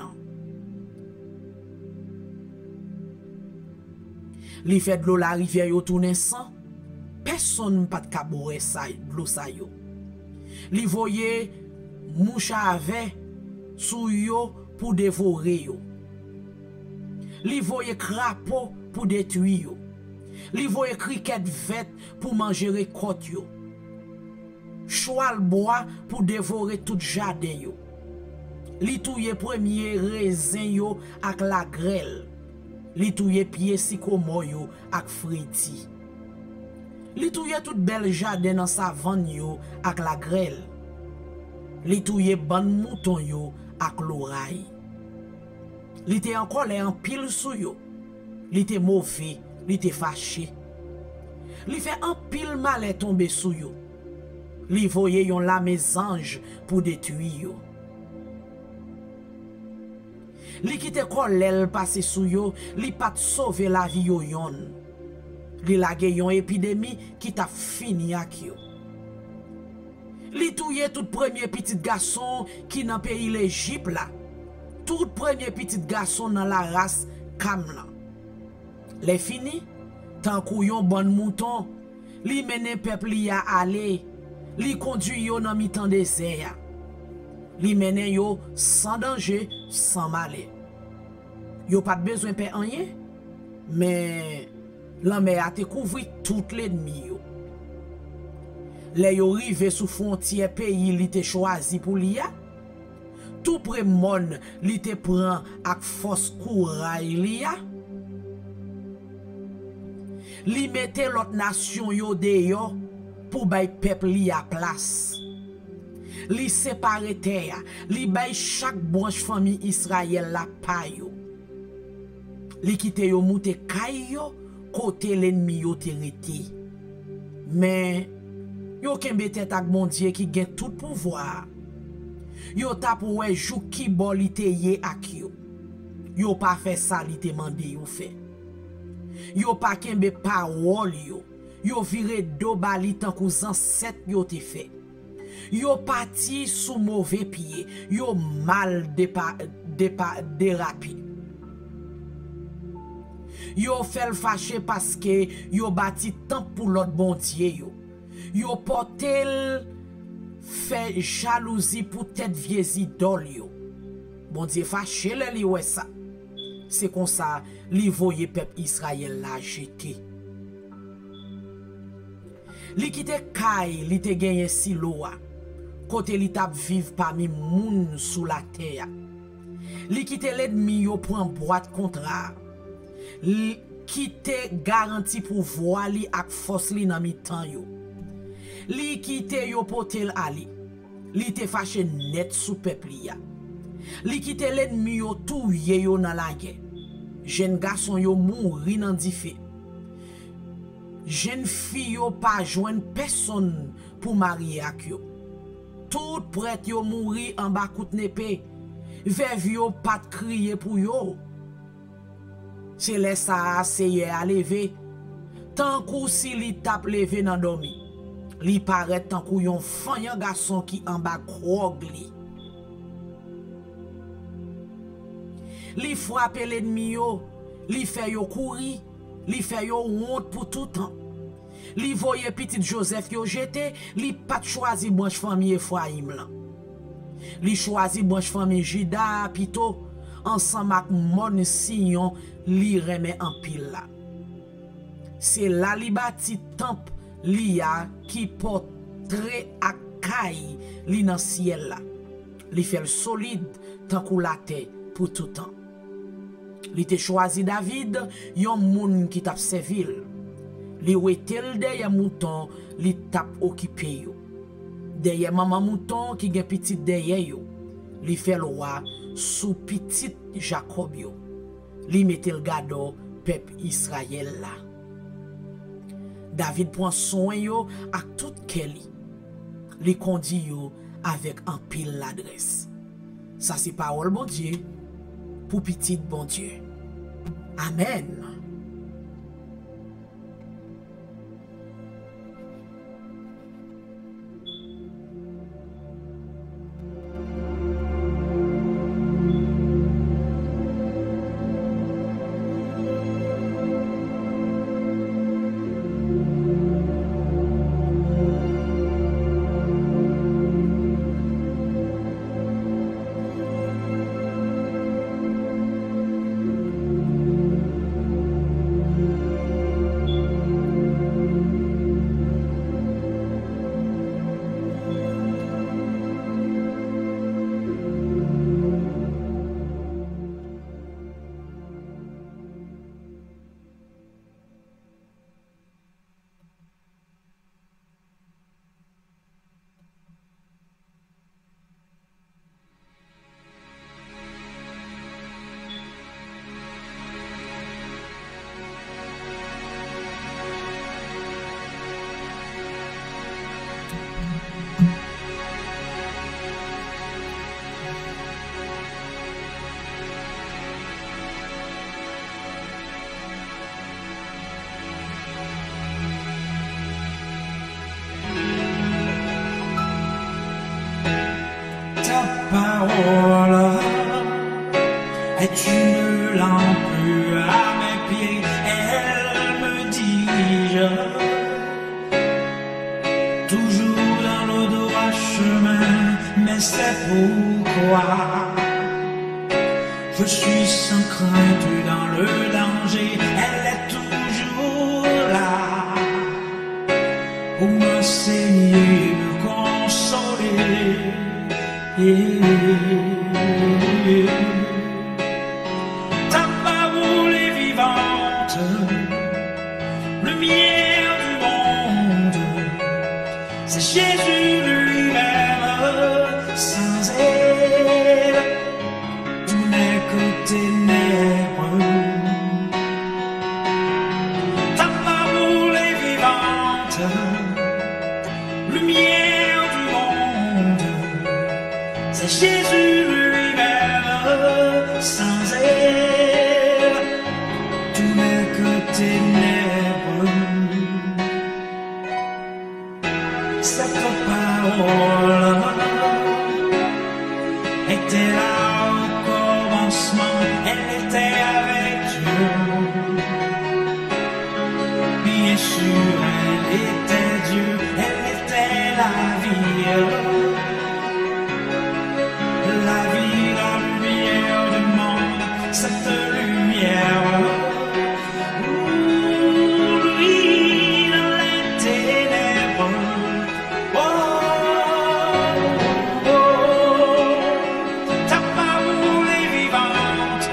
Li fait de l'eau la rivière yo tourne sang. Personne pas de kaboué ça de l'eau ça yo. Li voye mouche avec sou yo pour dévorer yo. Li voye crapaud pour détruire yo. Li voye criquet vête pour manger récolte yo. Choual bois pour dévorer tout jardin yo. Li touye premier raisin yo ak la grêle. Li touye pied sycomore yo ak friti. Li touye tout bel jardin dans savane yo ak la grêle. Li touye ban mouton yo ak l'oreille. Li te en colère en pile sou yo. Li te mauvais, li te fâché. Li fait en pile mal tomber sou yo. Li voye yon la mes anges pour détruire yo. Li kite kolel passe sou yo, li pat sauver la vie yo yon. Li lage yon épidémie qui t'a fini ak yo. Li touye tout premier petit garçon qui dans pays l'Égypte là. Tout premier petit garçon dans la race Kam là. Les fini, tant kou yon bon mouton, li mene peuple li a aller. Li conduit yo dans mi-temps désert. Li mène yo sans danger, sans malheur. Yo pas besoin de rien, mais la mer a te couvri tout l'ennemi yo. Les yo rive sous frontière pays li te choisi pour li a. Tout près mon li te prend ak force courage li a. Li mette l'autre nation yo de yo pour bay peuple li a place. Li séparé terre, li bay chaque branche famille Israël la payo. Li kite yo moute kay yo côté l'ennemi yo te rete. Mais yo kembe tête ak mon Dieu qui gen tout pouvoir. Yo tap wè jou ki bo li te ye ak yo. Yo pa fait ça li te mande yo fait. Yo pa kembe parole yo. Yo vire do bali tan kou zanset yo te fait. Yo parti sous mauvais pied. Yo mal dépa, dépa, dérapi. Yo fait fâché parce que yo bâti tant pour l'autre bon Dieu yo. Yo portel fait jalousie pour tête vieux idole yo. Bon Dieu fâché le li wè ça. C'est comme ça li voye peuple Israël la jeté. Li kite kay li te genye siloa. Côté li tap vive parmi moun sous la terre. Li kite l'ennemi yo prend boîte contrat. Li kite garanti pour voir li ak force li nan mi tan yo. Li kite yo potel ali. Li te fâché net sous peuple ya. Li kite l'ennemi yo touye yo nan la guerre. Jeune garçon yo mouri nan di fe. Jeune fille yo pas joindre personne pour marier ak yo. Tout prête yo mouri en bas kout nepe. Veuve yo pas crier pour yo. C'est laisse ça essayer à lever. Tant kou si li tap levé nan dormi. Li paraît tant kou yon fanyan garçon qui en bas krog li. Li frappe l'ennemi yo, li fait yo courir, li fait yo honte pour tout temps. Li voye petit Joseph yo jeté, li pat choisi branche famille Ephraim lan. Li choisi branche famille Juda pito, ensemble ak mon Sion li remet en pile la. C'est là li bati temple li a qui porte très akay li nan ciel la. Li fait solide tant kou la terre pour tout temps. Li te choisi David, yon moun qui tap servil. Li wetel derrière mouton, li tap occupé yo. Derrière maman mouton qui gen petit derrière yo. Li fait le roi sous petit Jacob yo. Li metel gado peuple Israël la. David prend soin yo ak tout Kelly. Li conduit yo avec un pile l'adresse. Ça c'est parole bon Dieu pour petit bon Dieu. Amen. Parole est une lampe à mes pieds, elle me dirige toujours dans le droit chemin, mais c'est pourquoi je suis sans crainte dans le danger, elle est toujours là pour m'enseigner, me consoler. Ta parole est vivante, lumière du monde, c'est Jésus lui-même, sans elle, tout n'est que ténèbres. Ta parole est vivante, lumière du monde, c'est Jésus lui-même, sans elle, tout n'est que ténèbres. Cette parole était là au commencement, elle était avec Dieu. Bien sûr, elle était Dieu, elle était la vie. La vie, la lumière du monde, cette lumière, où lui dans les ténèbres, oh, oh, oh, ta parole est vivante,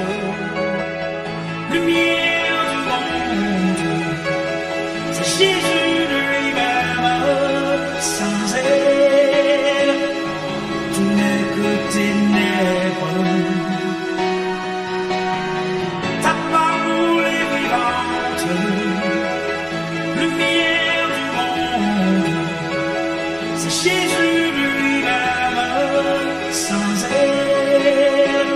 lumière du monde, c'est Jésus lui-même, sans elle, tout n'est que ténèbres. Ta parole est vivante, lumière du monde, c'est Jésus lui-même, sans elle,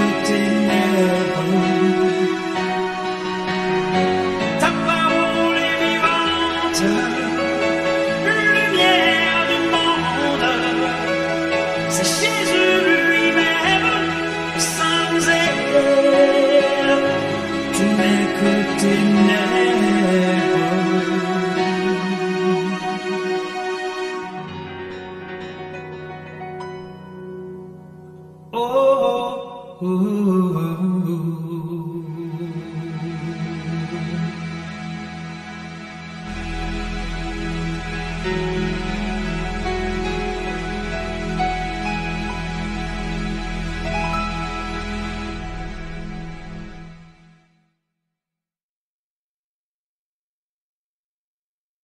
ténèbres. Ta parole est vivante, lumière du monde. C'est Jésus lui-même, sans elle, tu n'es que ténèbres. Oh, oh, oh, oh.